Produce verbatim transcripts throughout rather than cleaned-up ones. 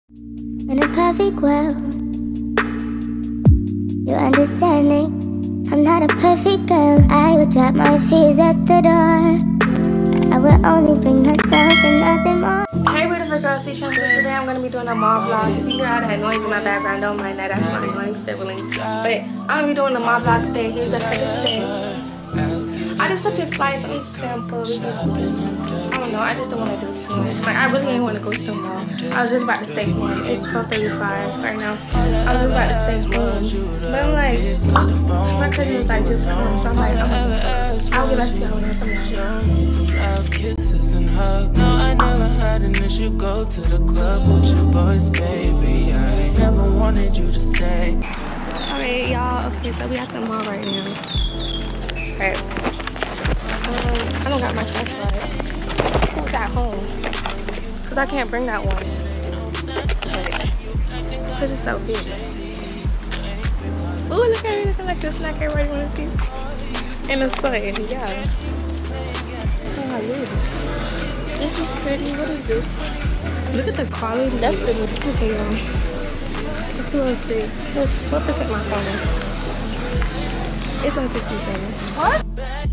In a perfect world, you understanding. I'm not a perfect girl. I would drop my fears at the door. I will only bring myself and nothing more. Hey beautiful girls, C Channel. Today I'm gonna be doing a mall vlog. If you hear all that noise in my background, don't mind that. That's my annoying sibling. But I'm gonna be doing the mall vlog today. Here's the first today. I just took this slice on sample because I don't know. I just don't want to do too much. Like I really didn't want to go to the mall. I was just about to stay home. It's twelve thirty-five right now. I was just about to stay home, but I'm like, my cousin was like, just come. So I'm like, I'm gonna I'll get back to y'all when I come out. Kisses and hugs. No, I never had an issue. Go to the club with your boys, baby. I never wanted you to stay. Alright, y'all. Okay, so we at the mall right now. Alright. Um, I don't got my flashlight. Who's at home? Because I can't bring that one. Because it's so big. Ooh, look at me looking like a snack. Everybody want a piece. In the sun, yeah. Oh, I love it. This is pretty. What is this? Look at the quality. That's the okay, y'all. It's a two oh six. What percent my phone? It's on sixty-seven. What?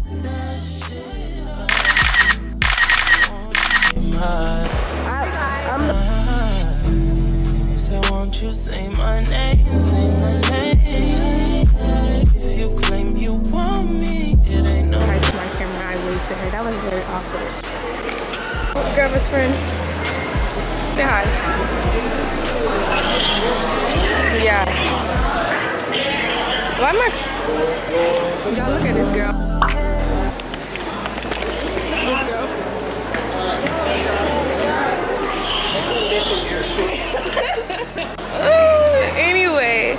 I, I'm the so won't you say my name, say my name. If you claim you want me, it ain't no. I to my camera, I waved to her. That was very awkward. Girl best friend. Say hi. Yeah. Why am I? Y'all look at this girl. Look at this girl. Anyway.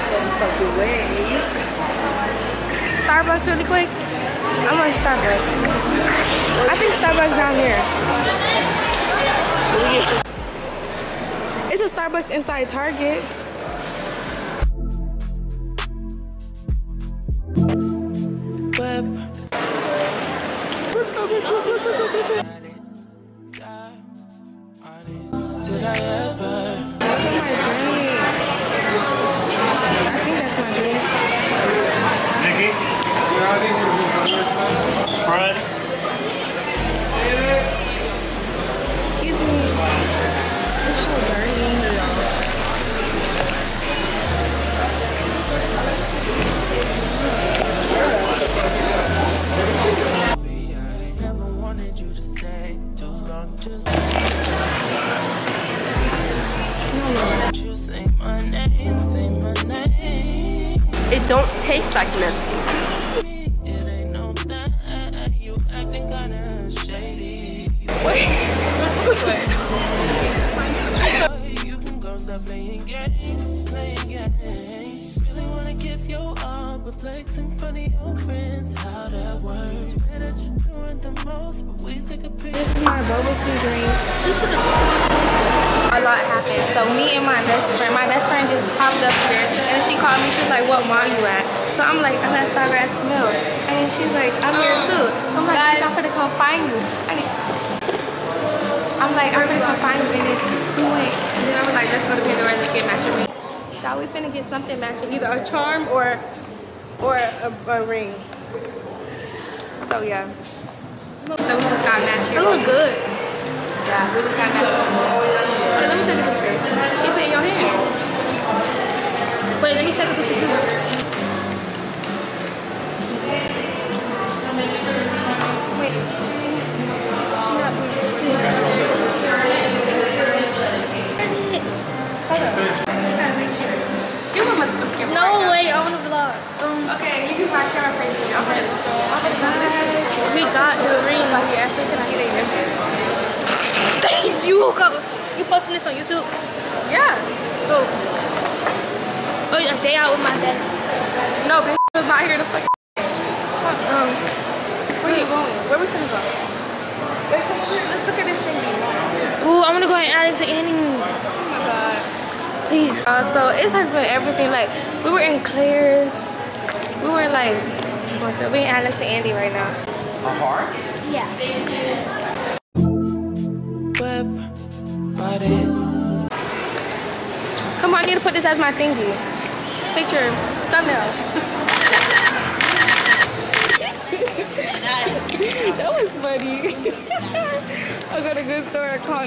Starbucks really quick. I'm on Starbucks. I think Starbucks down here. It's a Starbucks inside Target. Web. Did I ever? That's my drink. I think that's my drink. Nikki? Fred? Excuse me. It's so dirty. I never wanted you to stay too long. Just you say my name, say my name. It don't taste like nothing. It ain't no that you acting kinda shady. Wait. You can go stop playing games, playing games. Really wanna give you all, but flex in front of your friends. How that works? Better just doing the most, but we take a picture. This is my bubble tea drink. She should have. A lot happened. So me and my best friend, my best friend just popped up here, and she called me. She was like, "What mall you at?" So I'm like, "I'm at Stargrass Mill," and then she's like, "I'm here too." So I'm like, "Guys, I'm gonna come find you." And I'm like, "I'm gonna come find you," and then we went, and then I was like, "Let's go to Pandora. Let's get matching rings." So we finna get something matching, either a charm or or a, a ring. So yeah. So we just got matching. I look good. Yeah, we just got matching. Wait, let me take a picture. Keep it in your hand. Wait, let me take a picture too. Wait. She not Give him a camera. No, wait, I want to vlog. Um, Okay, you can find camera facing. I'm gonna I'm gonna do this. we got the ring. Like, yeah, can I get it? Thank you. Go. You posting this on YouTube? Yeah. Oh. Oh, a day out with my best. No, bitch was not here to fuck. Um, where are you going? Where we finna go? Wait, come over here. Let's look at this thing. Ooh, I want to go at Alex and Annie. Oh my god. Please. Uh, so it has been everything. Like we were in Claire's. We were like, we in Alex and Andy right now. A heart? Yeah. Web, body. Come on, I need to put this as my thingy. Picture, thumbnail. That was funny. I got a good story at con.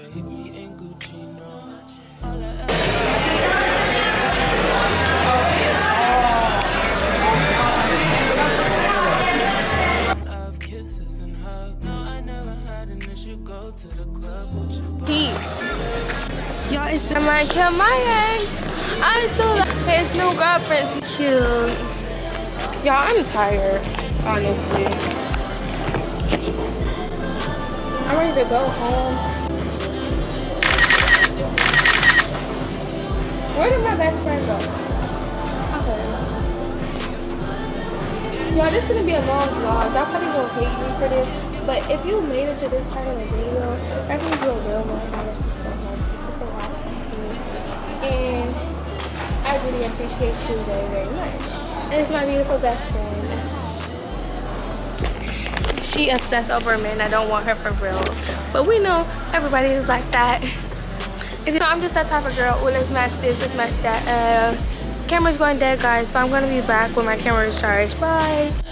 He, y'all, it's I might kill my ex. I still love his new girlfriend's cute. Y'all, I'm tired, honestly. I'm ready to go home. Where did my best friend go? Okay. Y'all, this is gonna be a long vlog. Y'all probably gonna hate me for this. But if you made it to this part of the video, that means you're a real one. I love you so much. Thank you for watching me. And I really appreciate you very, very much. And it's my beautiful best friend. She obsessed over a man. I don't want her for real. But we know everybody is like that. And you know, I'm just that type of girl. Well, let's match this, let's match that. Uh, camera's going dead, guys. So I'm going to be back when my camera is charged. Bye.